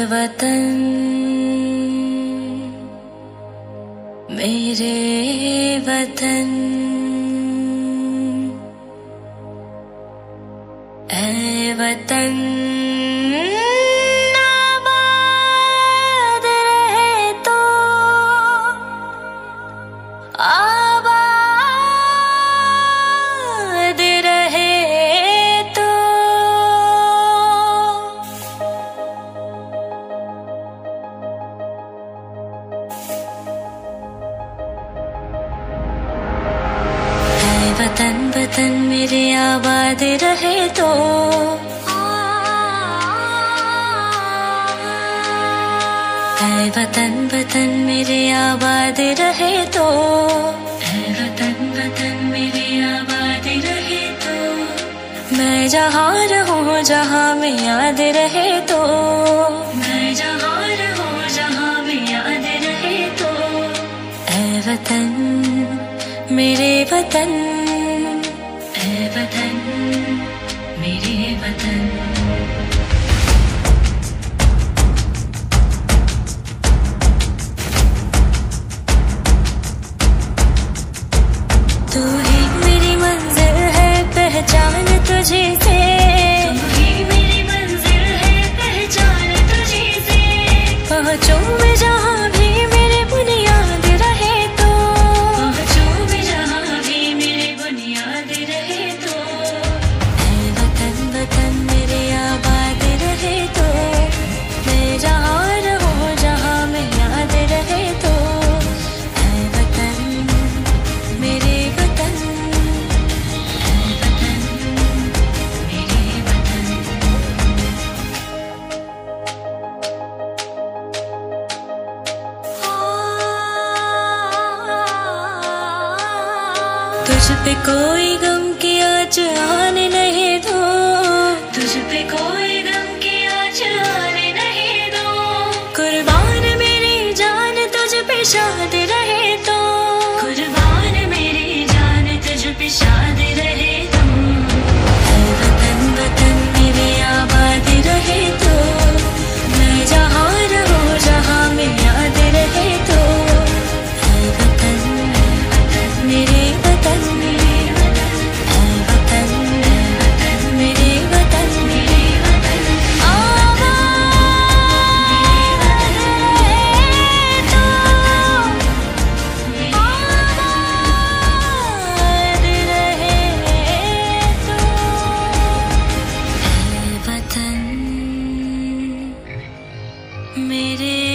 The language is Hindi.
वतन मेरे वतन, ऐ वतन आबाद रहे तो, आबाद रहे तो। वतन वतन मेरे आबाद रहे तो, ऐ वतन वतन मेरे आबाद रहे तो, ऐ वतन वतन मेरे आबाद रहे तो। मैं जहाँ रहूँ जहाँ में याद रहे तो, मैं जहाँ रहूँ जहाँ में याद रहे तो। ऐ वतन मेरे वतन, ऐ वतन मेरे वतन। तू ही मेरी मंजिल है पहचान तुझे से, तू ही मेरी मंजिल है पहचान तुझे से। पहुँचूं मैं जहाँ भी मेरे बुनियाद रहे तो, पहुँचूं मैं जहाँ भी मेरे बुनियाद रहे तो। ऐ वतन वतन मेरे आबाद रहे तो, मैं जहाँ रहूँ जहाँ में याद रहे तो। ऐ वतन मेरे वतन, ऐ वतन मेरे वतन। तुझ पे कोई गम की आँच आने नहीं दो, तुझ पे कोई गम की आँच आने नहीं दो। कुर्बान मेरी जान तुझ पे शाद रहे तो, कुर्बान मेरी जान तुझ पे शाद रहे तो। ऐ वतन वतन मेरे आबाद रहे तो, मैं जहाँ रहूँ जहाँ में याद रहे तो। ऐ वतन मेरे वतन, ऐ वतन मेरे वतन, आबाद रहे तो, आबाद रहे तो। ऐ वतन मेरे